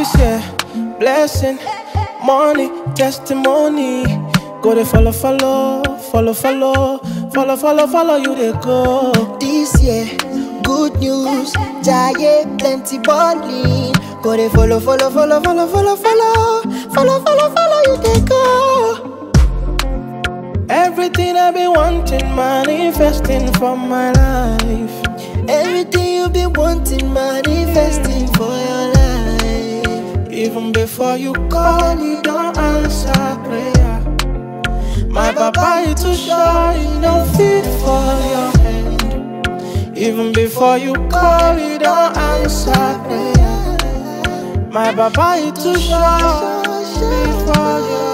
This year, blessing, money, testimony. Go they follow, you they go. This year, good news, giant plenty balling. Go they follow, you they go. Everything I've been wanting, manifesting for my life. Everything you've been wanting, manifesting for your life. Even before you call, you don't answer prayer. My papa, you too shy, you don't fit for your hand. Even before you call, you don't answer prayer. My papa, you too shy, fit for your